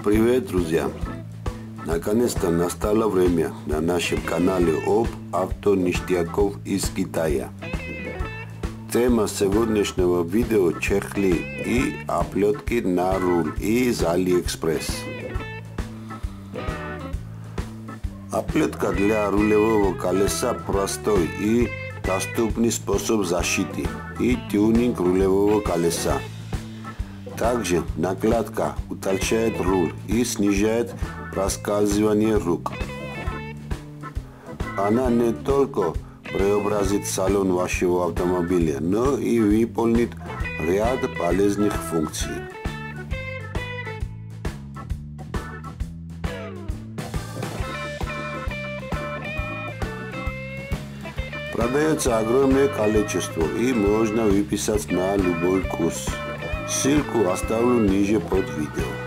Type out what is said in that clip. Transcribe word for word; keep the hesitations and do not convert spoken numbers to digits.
Привет, друзья! Наконец-то настало время на нашем канале об автоништяков из Китая. Тема сегодняшнего видео – чехлы и оплетки на руль из AliExpress. Оплетка для рулевого колеса простой и доступный способ защиты и тюнинг рулевого колеса. Также накладка утолщает руль и снижает проскальзывание рук. Она не только преобразит салон вашего автомобиля, но и выполнит ряд полезных функций. Продается огромное количество и можно выписать на любой вкус. Ссылку оставлю ниже под видео.